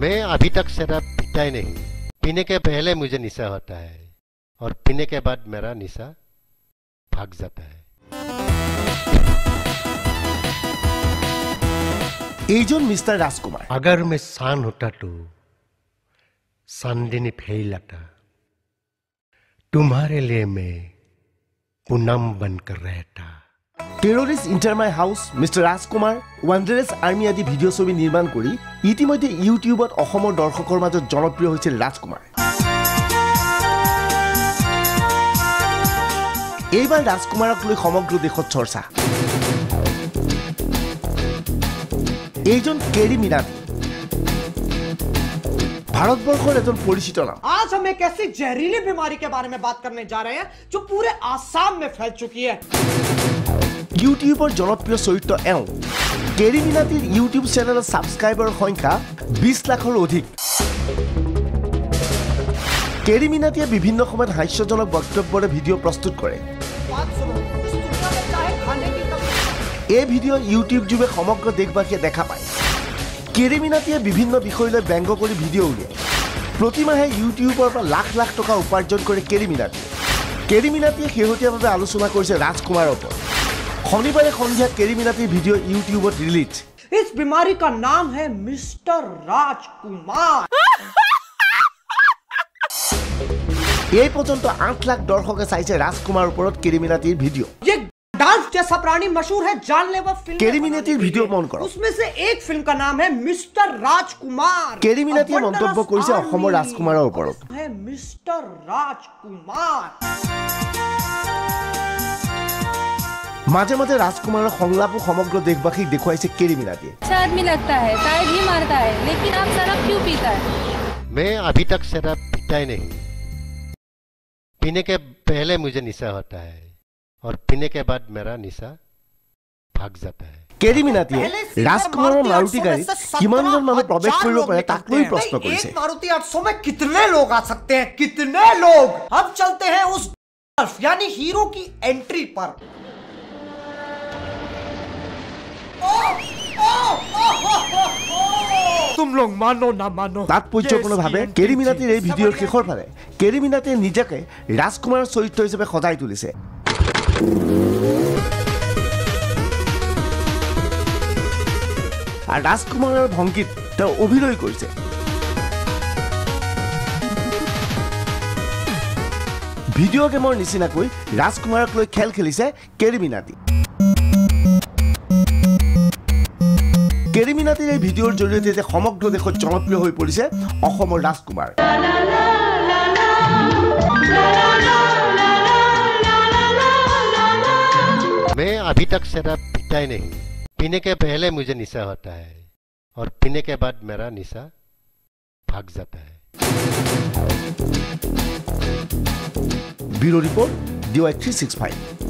मैं अभी तक शराब पीता ही नहीं। पीने के पहले मुझे निशा होता है और पीने के बाद मेरा निशा भाग जाता है। Again mister Rajkumar. अगर मैं शान होता तो चांदनी फैलाता, तुम्हारे लिए मैं पूनम बनकर रहता। Terrorist enter my house mister Rajkumar वांडारलेस आर्मी आदि ভিডিঅ' ছবি নিৰ্মাণ কৰি ইতিমধ্যে ইউটিউবত অসমৰ দৰ্শকৰ মাজত জনপ্ৰিয় হৈছিল ৰাজকুমাৰ। এইবাৰ ৰাজকুমাৰক লৈ সমগ্ৰ দেশত চৰ্চা। এইজন কেৰী মিনাটি, भारतवर्षर एजन परिचित नाम। आज हम एक ऐसी जहरीली बीमारी के बारे में बात करने जा रहे हैं जो पूरे आसाम में फैल चुकी है। यूट्यूबर जनप्रिय चरित्र एवं केरी मिनाटीर यूट्यूब चैनल सबस्क्राइबर संख्या 20 लाखर अधिक। केरी मिनाटीये विभिन्न समय हास्यजनक बक्तव्यरे भिडिओ प्रस्तुत करे। এই ভিডিও ইউটিউব যুগে সমগ্র দেশবাসীয়ে দেখা পায়। কেৰী মিনাটিয়ে বিভিন্ন বিষয়লৈ ব্যংগ কৰি ভিডিঅ' উলিয়ায়। প্ৰতিমাহে ইউটিউবৰ পৰা লাখ লাখ টকা উপাৰ্জন কৰে কেৰী মিনাটিয়ে। কেৰী মিনাটিয়ে শেহতীয়াভাৱে আলোচনা কৰিছে ৰাজকুমাৰৰ ওপৰত। শনিবাৰে সন্ধিয়া কেৰী মিনাটিৰ ভিডিঅ' ইউটিউবত ৰিলিজ। इस बीमारी का नाम है मिस्टर राजकुमार। এই পৰ্যন্ত 8 লাখ দৰ্শকে চাইছে ৰাজকুমাৰৰ ওপৰত কেৰী মিনাটিৰ ভিডিঅ'। डांस जैसा प्राणी मशहूर है जानलेवा फिल्म केरी मिनाटीर वीडियो मन करो। उसमें से एक फिल्म का नाम है मिस्टर राजकुमार। केरी मिनाटीये मंतव्य কৰিছে অসমৰ ৰাজকুমাৰৰ ওপৰত। है मिस्टर राजकुमार। माजे माजे राजकुमार संलापो समग्र देशवासीक देखुवाइছে केरी मिनाटीये। अच्छा आदमी लगता है, शायद ही मारता है, लेकिन आप शराब क्यों पीता है? मैं अभी तक शराब पीता ही नहीं। पीने के पहले मुझे निशा होता है और पीने के बाद मेरा निशा भाग जाता है। केरी मिनाटीये राजकुमाৰৰ मारुति गाড়ীত কিমানজন মানুহ প্ৰৱেশ কৰিব পাৰে তাক লৈ প্ৰশ্ন কৰিছে। एक मारुति 800 में कितने लोग आ सकते हैं? कितने लोग? अब चलते हैं उस यानी हीरो की एंट्री पर। तुम लोग मानो ना मानो, তাৎপৰ্যপূৰ্ণভাৱে কেৰী মিনাটিৰ এই ভিডিঅ'ৰ শেষৰ ফালে কেৰী মিনাটিয়ে নিজকে ৰাজকুমাৰৰ চৰিত্ৰ হিচাপে সজাই তুলিছে। আর রাজকুমারের ভঙ্গিত অভিনয় করেছে। ভিডিও গেমৰ নিচিনাকৈ ৰাজকুমাৰক লৈ খেল খেলিছে কেৰী মিনাটি। কেৰী মিনাটিৰ এই ভিডিঅ'ৰ জৰিয়তে সমগ্ৰ দেশত জনপ্ৰিয় হৈ পৰিছে অসমৰ ৰাজকুমাৰ। मैं अभी तक शराब पीता ही नहीं। पीने के पहले मुझे निशा होता है और पीने के बाद मेरा निशा भाग जाता है। Bureau report DY365।